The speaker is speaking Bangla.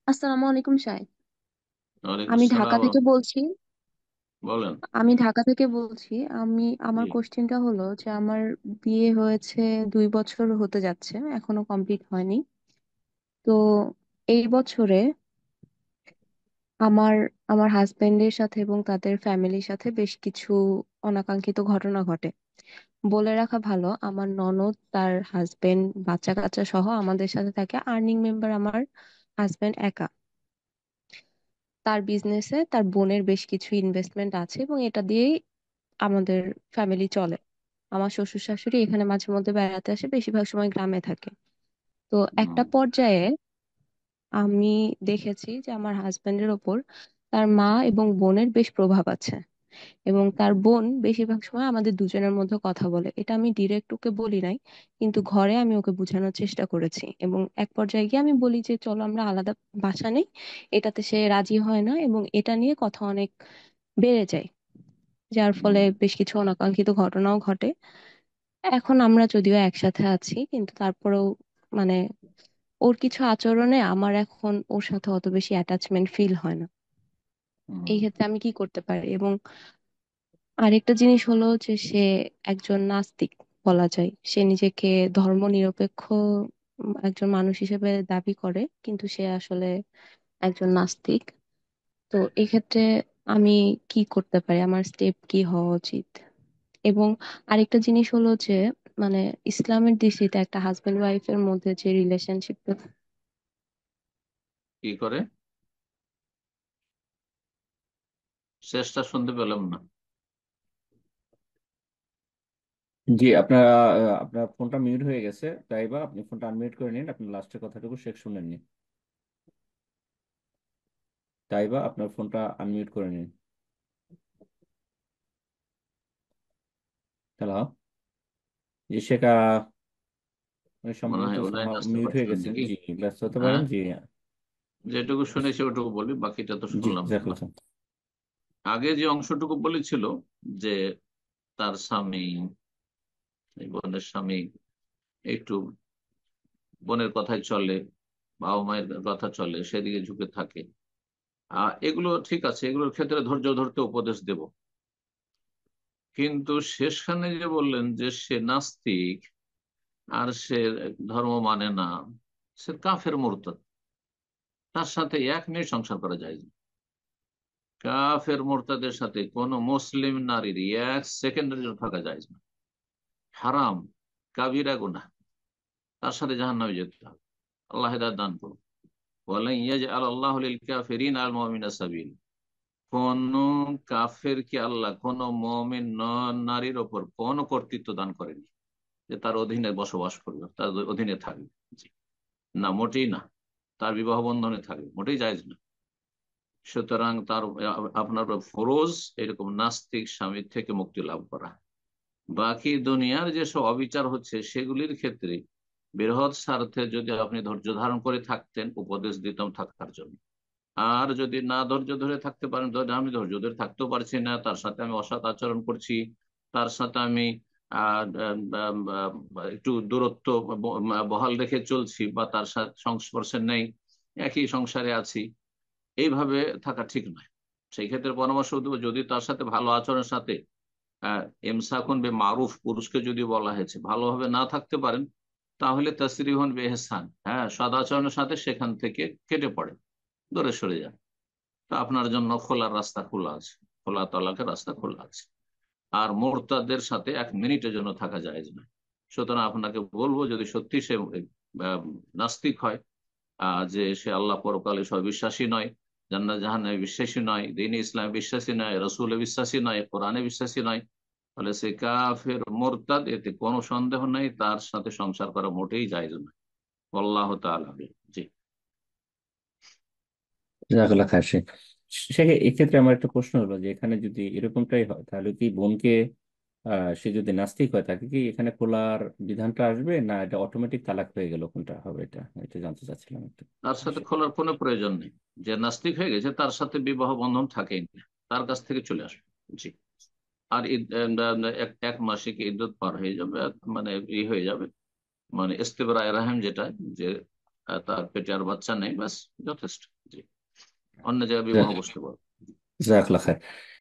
আসসালামু আলাইকুম শাহেদ। ওয়ালাইকুম আমি ঢাকা সালাম। থেকে বলছি। বলেন। আমি ঢাকা থেকে বলছি। আমার জি। কোশ্চেনটা হলো যে আমার বিয়ে হয়েছে 2 বছর হতে যাচ্ছে, এখনো কমপ্লিট হয়নি। তো এই বছরে আমার আমার হাজবেন্ডের সাথে এবং তাদের ফ্যামিলির সাথে বেশ কিছু অনাকাঙ্ক্ষিত ঘটনা ঘটে। বলে রাখা ভালো, আমার ননদ, তার হাজবেন্ড, বাচ্চা কাচ্চা সহ আমাদের সাথে থাকে। আর্নিং মেম্বার আমার হাজবেন্ড একা। তার বিজনেসে তার বোনের বেশ কিছু ইনভেস্টমেন্ট আছে এবং এটা দিয়েই আমাদের ফ্যামিলি চলে। আমার শ্বশুর শাশুড়ি এখানে মাঝে মধ্যে বেড়াতে আসে, বেশিরভাগ সময় গ্রামে থাকে। তো হুম, একটা পর্যায়ে আমি দেখেছি যে আমার হাজবেন্ডের ওপর তার মা এবং বোনের বেশ প্রভাব আছে, এবং তার বোন বেশিরভাগ সময় আমাদের দুজনের মধ্যে কথা বলে। এটা আমি ডিরেক্ট ওকে বলি নাই, কিন্তু ঘরে আমি ওকে বোঝানোর চেষ্টা করেছি, এবং এক পর্যায়ে গিয়ে আমি বলি যে চলো আমরা আলাদা বাসা নেই। এটাতে সে রাজি হয় না এবং এটা নিয়ে কথা অনেক বেড়ে যায়, যার ফলে হুম, বেশ কিছু অনাকাঙ্ক্ষিত ঘটনাও ঘটে। এখন আমরা যদিও একসাথে আছি, কিন্তু তারপরেও মানে ওর কিছু আচরণে আমার এখন ওর সাথে অত বেশি অ্যাটাচমেন্ট ফিল হয় না। হুম, এই ক্ষেত্রে আমি কি করতে পারি? এবং আরেকটা জিনিস হলো যে সে একজন নাস্তিক বলা যায়। সে নিজেকে ধর্ম নিরপেক্ষ একজন মানুষ হিসেবে দাবি করে, কিন্তু সে আসলে একজন নাস্তিক। তো এক্ষেত্রে আমি কি করতে পারি? আমার স্টেপ কি হওয়া উচিত? এবং আরেকটা জিনিস হলো যে মানে ইসলামের দৃষ্টিতে একটা হাজবেন্ড ওয়াইফের মধ্যে যে রিলেশনশিপ। কি করে? শেষটা শুনতে পেলাম না। জি, আপনার আপনার ফোনটা মিউট হয়ে গেছে, তাই বা আপনি ফোনটা আনমিউট করে নিন। আপনি লাস্টের কথাটুকু শেষ শুনেননি, তাই বা আপনার ফোনটা আনমিউট করে নিন। হ্যালো। জি শেখা, উনি মনে সম্ভবত হয় ওনাই আসতে মিউট হয়ে পারছিলেন গেছেন। নাকি? জি, ব্যস্ত হতে হ্যাঁ, পারেন। জি। যেটুকু শুনেছি ওটুকু বলি, বাকিটা তো জি, শুনলাম না। জাকাল্লাহ। আগে যে অংশটুকু বলেছিল যে তার স্বামী, এই বোনের স্বামী একটু বোনের কথাই চলে, বাবা মায়ের কথা চলে, সেদিকে ঝুঁকে থাকে। এগুলো ঠিক আছে, এগুলোর ক্ষেত্রে ধৈর্য ধরতে উপদেশ দেব। কিন্তু শেষখানে যে বললেন যে সে নাস্তিক আর সে ধর্ম মানে না, সে কাফের মুরতাদ, তার সাথে 1 মিনিট সংসার করা যায় না। কাফের মুরতাদের সাথে কোন মুসলিম নারীর 1 সেকেন্ডের জন্য থাকা যায় না। হারাম, কাবিরা গুনাহ, তার সাথে জাহান্নামে যেতে হবে। আল্লাহ হেদায়েত দান করুন। ওয়ালান ইয়াজআল আল্লাহু লিল কাফিরিনা আল মুমিনিনা সাবিল। কোন কাফেরকে আল্লাহ কোন মুমিন নারীর ওপর কোন কর্তৃত্ব দান করেনি যে তার অধীনে বসবাস করবে, তার অধীনে থাকবে। জি, না, মোটেই না। তার বিবাহ বন্ধনে থাকবে, মোটেই জায়েজ না। সুতরাং তার আপনার ফরজ এরকম নাস্তিক স্বামীর থেকে মুক্তি লাভ করা। বাকি দুনিয়ার যেসব অবিচার হচ্ছে সেগুলির ক্ষেত্রে বৃহৎ স্বার্থে যদি আপনি ধৈর্য ধারণ করে থাকতেন, উপদেশ দিতাম থাকার জন্য। আর যদি না ধৈর্য ধরে থাকতে পারেন, ধরে আমি ধৈর্য ধরে থাকতেও পারছি না, তার সাথে আমি অসৎ আচরণ করছি, তার সাথে আমি একটু দূরত্ব বহাল রেখে চলছি, বা তার সাথে সংস্পর্শে নেই, একই সংসারে আছি, এইভাবে থাকা ঠিক নয়। সেই ক্ষেত্রে পরামর্শ দেবো, যদি তার সাথে ভালো আচরণের সাথে এমসাকুন বে মারুফ, পুরুষকে যদি বলা হয়েছে ভালোভাবে না থাকতে পারেন, তাহলে তাসরিহুন বে ইহসান, হ্যাঁ, সদাচরণের সাথে সেখান থেকে কেটে পড়ে, দূরে সরে যান। তা আপনার জন্য খোলার রাস্তা খোলা আছে, খোলা তলাকের রাস্তা খোলা আছে। আর মুরতাদের সাথে 1 মিনিটের জন্য থাকা যায় না। সুতরাং আপনাকে বলবো, যদি সত্যি সে নাস্তিক হয়, যে সে আল্লাহ পরকালে সব বিশ্বাসী নয়, জান্নাত জাহান্নামে বিশ্বাসী নয়, দ্বীন ইসলামে বিশ্বাসী নয়, রসুলে বিশ্বাসী নয়, কোরআনে বিশ্বাসী নয়, তাহলে সে কাফের মোরতাদ, এতে কোনো সন্দেহ নেই। তার সাথে সংসার করা মোটেই জায়েজ নয়। আল্লাহ তাআলা আমিন। জি। জাকাল্লাহ খায় শেখ। শেখ, এক্ষেত্রে আমার একটা প্রশ্ন হলো যে এখানে যদি এরকমটাই হয়, তাহলে কি বোনকে সে যদি নাস্তিক হয় তাকে কি এখানে খোলার বিধানটা আসবে, না এটা অটোমেটিক তালাক হয়ে গেল? কোনটা হবে? এটা এটা জানতে চাচ্ছিলাম একটু। তার সাথে খোলার কোনো প্রয়োজন নেই। যে নাস্তিক হয়ে গেছে তার সাথে বিবাহ বন্ধন থাকেই না, তার কাছ থেকে চলে আসবে। জি। আর এক মাসিক ইদ্যত পার হয়ে যাবে, মানে হয়ে যাবে, মানে ইস্তেবরায়ে রাহিম যেটা, যে তার পেটে আর বাচ্চা নেই, ব্যাস যথেষ্ট। অন্য জায়গায় বিবাহ বসতে পারে। জাজাকাল্লাহ খায়ের।